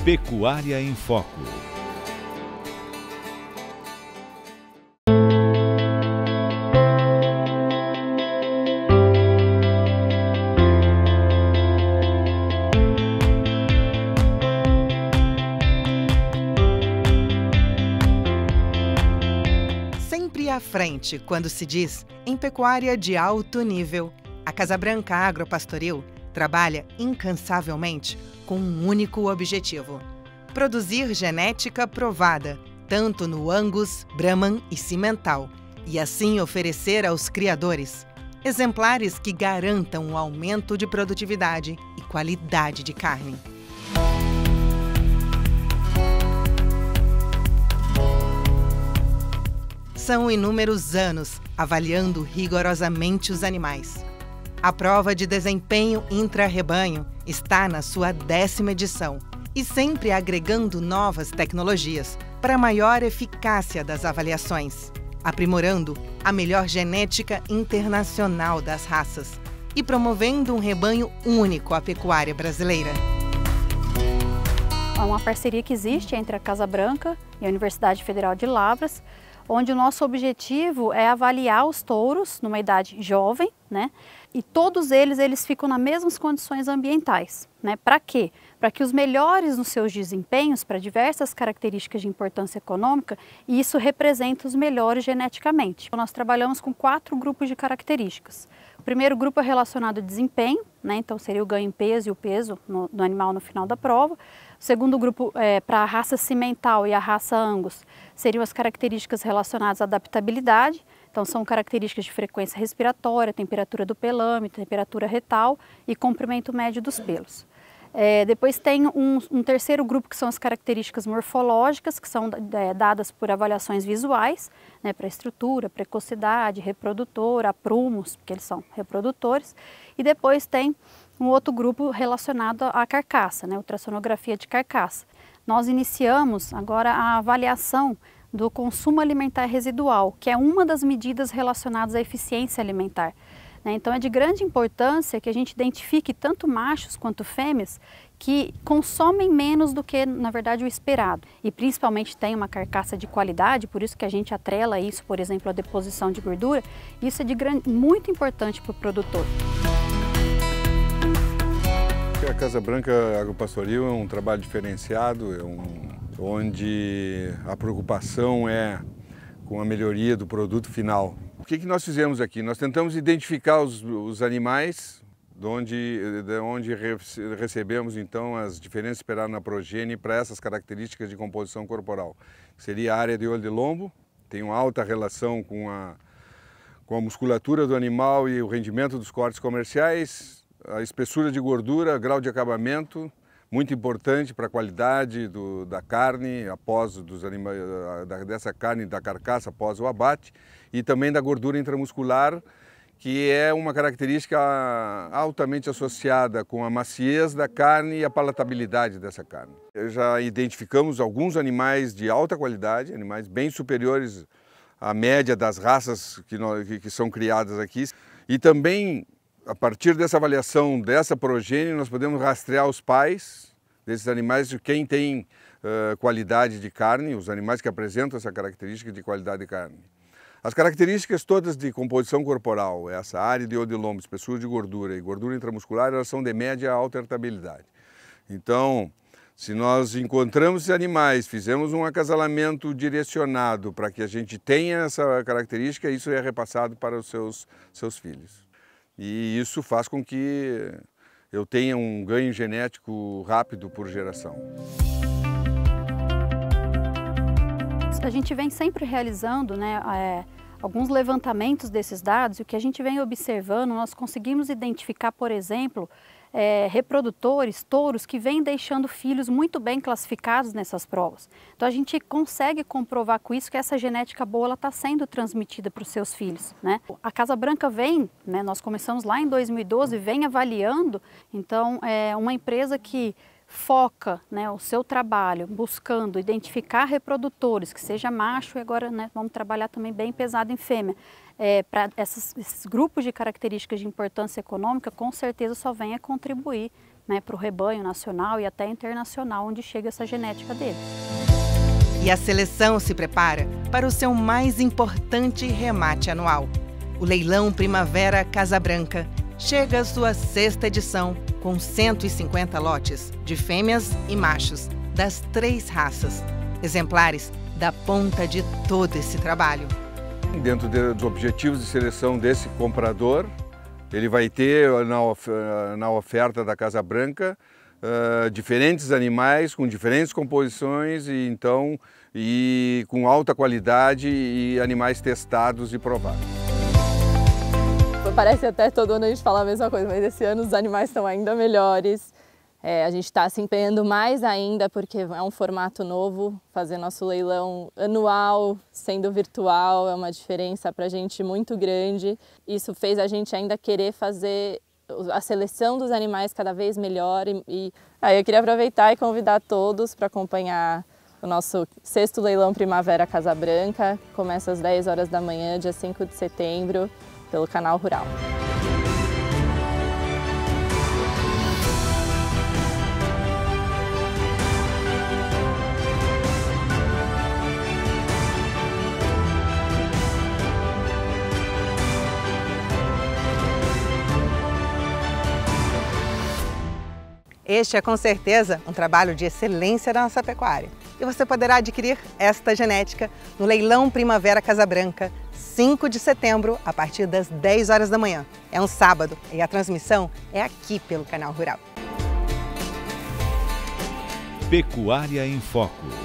Pecuária em Foco. Sempre à frente quando se diz em pecuária de alto nível, a Casa Branca Agropastoril trabalha incansavelmente com um único objetivo: produzir genética provada, tanto no Angus, Brahman e Cimental, e assim oferecer aos criadores exemplares que garantam o aumento de produtividade e qualidade de carne. São inúmeros anos avaliando rigorosamente os animais. A prova de desempenho intra-rebanho está na sua 10ª edição e sempre agregando novas tecnologias para maior eficácia das avaliações, aprimorando a melhor genética internacional das raças e promovendo um rebanho único à pecuária brasileira. É uma parceria que existe entre a Casa Branca e a Universidade Federal de Lavras, onde o nosso objetivo é avaliar os touros numa idade jovem, né? E todos eles ficam nas mesmas condições ambientais, né? Para quê? Para que os melhores nos seus desempenhos, para diversas características de importância econômica, e isso representa os melhores geneticamente. Nós trabalhamos com 4 grupos de características. O primeiro grupo é relacionado ao desempenho, né? Então seria o ganho em peso e o peso do animal no final da prova. O segundo grupo, para a raça cimental e a raça Angus, seriam as características relacionadas à adaptabilidade. Então são características de frequência respiratória, temperatura do pelame, temperatura retal e comprimento médio dos pelos. Depois tem um terceiro grupo que são as características morfológicas, que são dadas por avaliações visuais, né, para estrutura, precocidade, reprodutor, aprumos, porque eles são reprodutores. E depois tem um outro grupo relacionado à carcaça, né, ultrassonografia de carcaça. Nós iniciamos agora a avaliação do consumo alimentar residual, que é uma das medidas relacionadas à eficiência alimentar. Então é de grande importância que a gente identifique tanto machos quanto fêmeas que consomem menos do que, na verdade, o esperado. E principalmente tem uma carcaça de qualidade, por isso que a gente atrela isso, por exemplo, à deposição de gordura. Isso é muito importante para o produtor. A Casa Branca Agropastoril é um trabalho diferenciado, onde a preocupação é com a melhoria do produto final. O que nós fizemos aqui? Nós tentamos identificar os animais de onde recebemos então as diferenças esperadas na progênie para essas características de composição corporal. Seria a área de olho de lombo, tem uma alta relação com a musculatura do animal e o rendimento dos cortes comerciais, a espessura de gordura, grau de acabamento, muito importante para a qualidade da carne dessa carne da carcaça após o abate, e também da gordura intramuscular, que é uma característica altamente associada com a maciez da carne e a palatabilidade dessa carne. Já identificamos alguns animais de alta qualidade, animais bem superiores à média das raças que são criadas aqui, e também a partir dessa avaliação dessa progênie, nós podemos rastrear os pais desses animais, quem tem qualidade de carne, os animais que apresentam essa característica de qualidade de carne. As características todas de composição corporal, essa área de olho de lombo, espessura de gordura e gordura intramuscular, elas são de média a alta irritabilidade. Então, se nós encontramos esses animais, fizemos um acasalamento direcionado para que a gente tenha essa característica, isso é repassado para os seus filhos. E isso faz com que eu tenha um ganho genético rápido por geração. A gente vem sempre realizando, né, alguns levantamentos desses dados, e o que a gente vem observando, nós conseguimos identificar, por exemplo, reprodutores, touros que vêm deixando filhos muito bem classificados nessas provas. Então a gente consegue comprovar com isso que essa genética boa está sendo transmitida para os seus filhos, né? A Casa Branca vem, né, nós começamos lá em 2012, vem avaliando, então é uma empresa que foca, né, o seu trabalho buscando identificar reprodutores, que seja macho, e agora, né, vamos trabalhar também bem pesado em fêmea. Para esses grupos de características de importância econômica, com certeza só vem a contribuir né, para o rebanho nacional e até internacional, onde chega essa genética deles. E a seleção se prepara para o seu mais importante remate anual. O leilão Primavera Casa Branca chega à sua 6ª edição, com 150 lotes de fêmeas e machos das 3 raças, exemplares da ponta de todo esse trabalho. Dentro dos objetivos de seleção desse comprador, ele vai ter na oferta da Casa Branca diferentes animais com diferentes composições e com alta qualidade e animais testados e provados. Parece até todo ano a gente fala a mesma coisa, mas esse ano os animais estão ainda melhores. A gente está se empenhando mais ainda porque é um formato novo, fazer nosso leilão anual, sendo virtual, é uma diferença para a gente muito grande. Isso fez a gente ainda querer fazer a seleção dos animais cada vez melhor. Aí eu queria aproveitar e convidar todos para acompanhar o nosso 6º leilão Primavera Casa Branca, que começa às 10 horas da manhã, dia 5 de setembro, pelo Canal Rural. Este é, com certeza, um trabalho de excelência da nossa pecuária. E você poderá adquirir esta genética no leilão Primavera Casa Branca, 5 de setembro, a partir das 10 horas da manhã. É um sábado e a transmissão é aqui pelo Canal Rural. Pecuária em Foco.